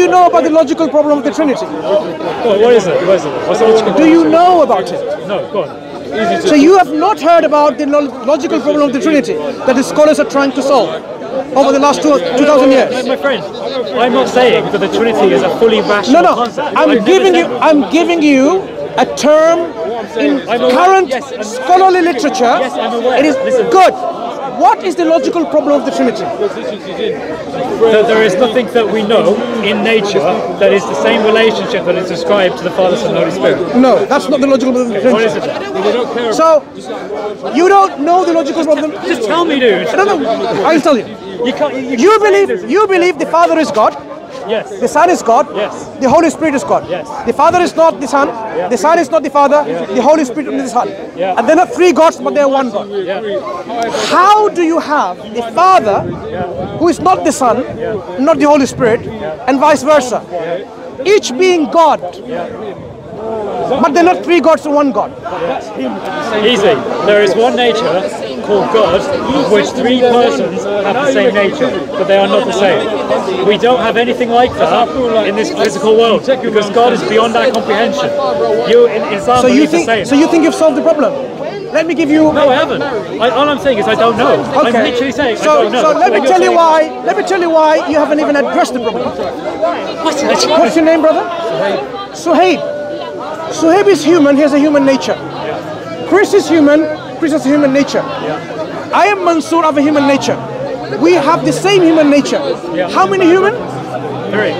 you know about the logical problem of the Trinity? What is it? What's the logical Do you know about it? No, go on. So you have not heard about the logical problem of the Trinity that the scholars are trying to solve over the last 2,000 years? My friend, I'm not saying that the Trinity is a fully rational concept. I'm giving you a term in current scholarly literature. Yes, I'm aware. It is good. What is the logical problem of the Trinity? That there is nothing that we know in nature that is the same relationship that is described to the Father, Son, and Holy Spirit. No, that's not the logical problem of the What is Trinity. it? So, you don't know the logical problem? Just tell me, dude. No, I'll tell you. You believe the Father is God? Yes. The Son is God? Yes. The Holy Spirit is God? Yes. The Father is not the Son? Yeah. The Son is not the Father? Yeah. The Holy Spirit is the Son? Yeah. And they're not three gods, but they're one God. Yeah. How do you have the Father, who is not the Son, not the Holy Spirit, and vice versa? Each being God, but they're not three gods or one God. Easy. There is one nature called God, of which three persons have the same nature, but they are not the same. We don't have anything like that in this physical world, because God is beyond our comprehension. You in Islam believe the same. So you think you've solved the problem? Let me give you... No, I haven't. All I'm saying is I don't know. Okay. I'm literally saying I don't know. So let me tell you why. Let me tell you why you haven't even addressed the problem. What's your name, brother? Suhaib. Suhaib is human. He has a human nature. Chris is human. Chris has a human nature. I am Mansoor of a human nature. We have the same human nature. How many human? Three.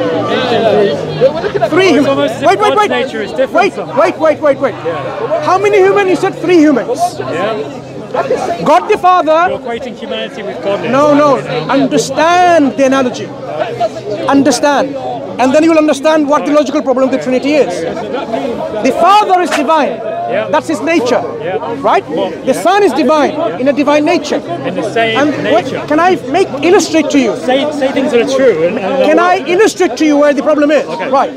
Three human. Wait. Nature is different. Wait. How many human? You said three humans. Yeah. God the Father. You're equating humanity with godliness. No. Understand the analogy. Understand. And then you will understand what the logical problem of the Trinity is. The Father is divine. That's his nature. Right? The Son is divine in a divine nature. In the same nature. Can I illustrate to you? Say things that are true. Can I illustrate to you where the problem is? Okay. Right.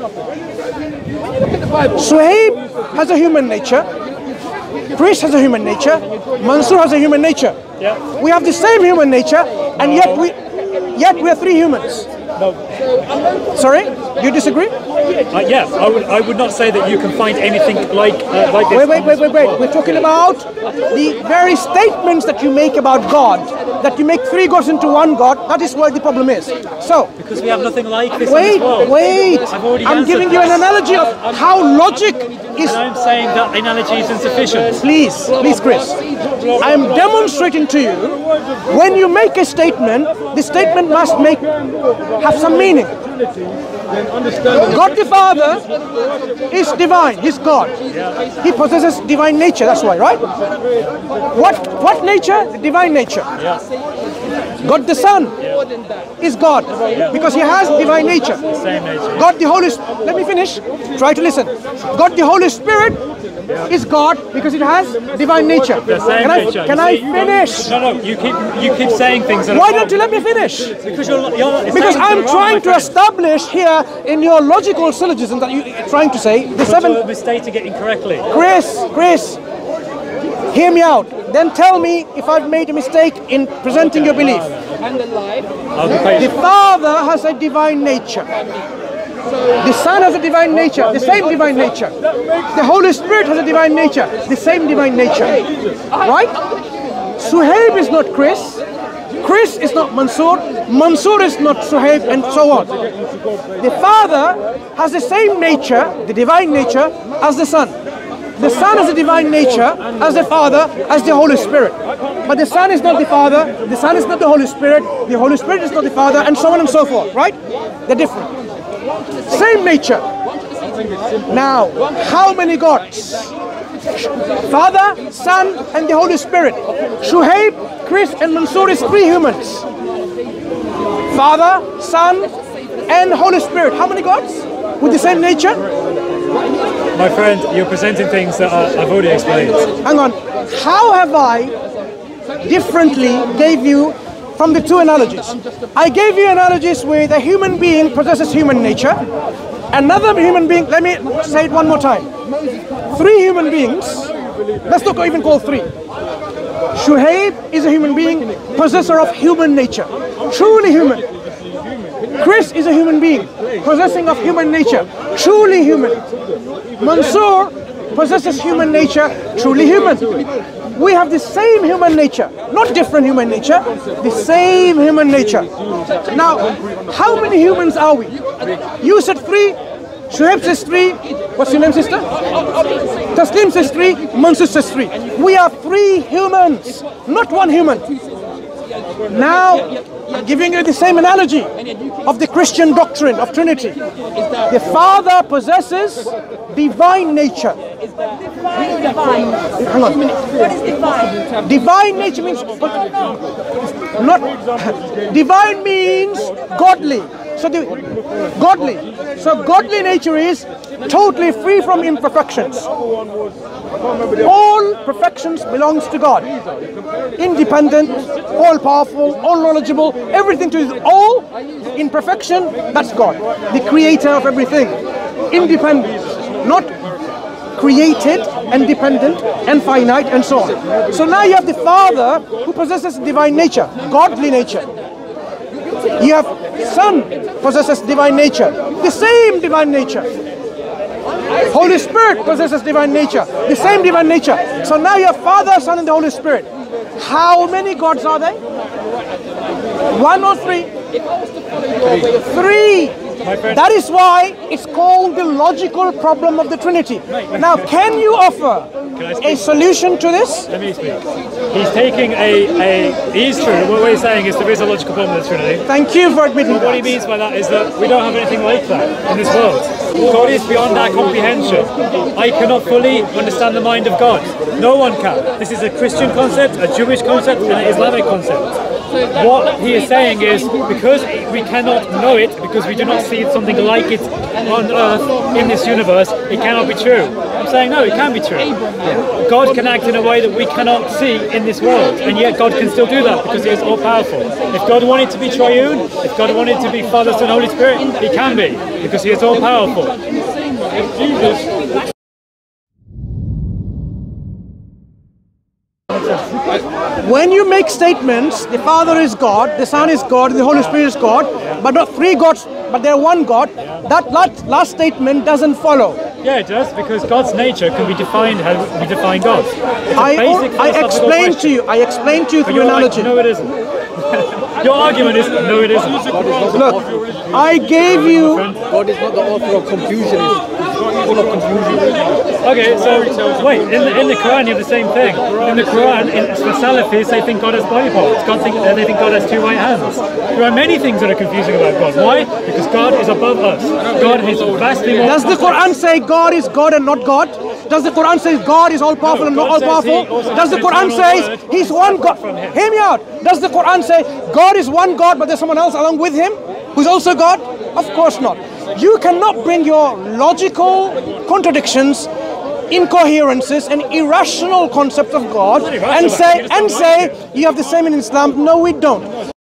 Suhaib has a human nature. Chris has a human nature. Mansoor has a human nature. Yeah. We have the same human nature, and yet we are three humans. No. Sorry? You disagree? Yes, I would not say that you can find anything like this. Wait. We're talking about the very statements that you make about God, that you make three gods into one God. That is where the problem is. So, because we have nothing like this in this world. Wait. I'm giving you an analogy of how logic is. And I'm saying that analogy is insufficient. Please, Chris. I'm demonstrating to you, when you make a statement, the statement must have some meaning. God the Father is divine, he's God. He possesses divine nature, that's why, right? What nature? The divine nature. God the Son is God, because he has divine nature. Same nature. God the Holy Spirit, let me finish, try to listen. God the Holy Spirit is God because it has divine nature. Can I finish? No, you keep saying things that Why don't you let me finish? Because I'm trying to establish here in your logical syllogism that you're trying to say the seven. You're misstating it incorrectly. Chris, hear me out. Then tell me if I've made a mistake in presenting your belief. The Father has a divine nature. The Son has a divine nature, the same divine nature. The Holy Spirit has a divine nature, the same divine nature. Right? Suhaib is not Chris. Chris is not Mansoor. Mansoor is not Suhaib, and so on. The Father has the same nature, the divine nature, as the Son. The Son has a divine nature as the Father, as the Holy Spirit. But the Son is not the Father, the Son is not the Holy Spirit is not the Father, and so on and so forth, right? They're different. Same nature. Now, how many gods? Father, Son, and the Holy Spirit. Suhaib, Chris, and Mansoor is three humans. Father, Son, and Holy Spirit. How many gods? With the same nature? My friend, you're presenting things that I've already explained. Hang on. How have I differently gave you from the two analogies? I gave you analogies with a human being possesses human nature. Another human being, let me say it one more time. Three human beings, let's not even call three. Suhaib is a human being, possessor of human nature. Truly human. Chris is a human being, possessing of human nature, truly human. Mansoor possesses human nature, truly human. We have the same human nature, not different human nature, the same human nature. Now, how many humans are we? You said 3, Shuaib says 3, what's your name, sister? Taslim says 3, Mansoor says 3. We are 3 humans, not 1 human. Now, I'm giving you the same analogy of the Christian doctrine of Trinity. The Father possesses divine nature. Hang on. What is divine? Divine nature means not divine means godly. So godly nature is totally free from imperfections. All perfections belongs to God. Independent, all powerful, all knowledgeable, everything to his all in perfection, that's God. The creator of everything. Independent, not created and dependent and finite and so on. So now you have the Father who possesses divine nature, godly nature. You have Son possesses divine nature, the same divine nature. Holy Spirit possesses divine nature, the same divine nature. So now you have Father, Son and the Holy Spirit. How many gods are there? 1 or 3? 3. That is why it's called the logical problem of the Trinity. Now, can you offer a solution to this? Let me speak. He's taking he's true. What he's saying is there is a logical problem with the Trinity. Thank you for admitting that. What he means by that is that we don't have anything like that in this world. God is beyond our comprehension. I cannot fully understand the mind of God. No one can. This is a Christian concept, a Jewish concept, and an Islamic concept. What he is saying is, because we cannot know it, because we do not see something like it on earth, in this universe, it cannot be true. I'm saying no, it can be true. God can act in a way that we cannot see in this world, and yet God can still do that because he is all powerful. If God wanted to be triune, if God wanted to be Father, Son, Holy Spirit, he can be, because he is all powerful. When you make statements, the Father is God, the Son is God, the Holy Spirit is God, but not 3 gods, but they're 1 God, that last statement doesn't follow. Yeah, it does, because God's nature can be defined how we define God. I explained to you through analogy. Like, no, it isn't. Your argument is, no, it isn't. Look, I gave you... God is not the author of confusion, it's full of confusion. Okay, so wait, in the Quran you have the same thing. In the Quran, for Salafis, they think God has body parts. They think God has 2 right hands. There are many things that are confusing about God. Why? Because God is above us. God is vastly more... Does the Quran say God is God and not God? Does the Quran say God is all powerful and not all powerful? Does the Quran say he's 1 God? Hear me out. Does the Quran say God is 1 God but there's someone else along with him who's also God? Of course not. You cannot bring your logical contradictions, incoherences and irrational concepts of God and say you have the same in Islam. No, we don't.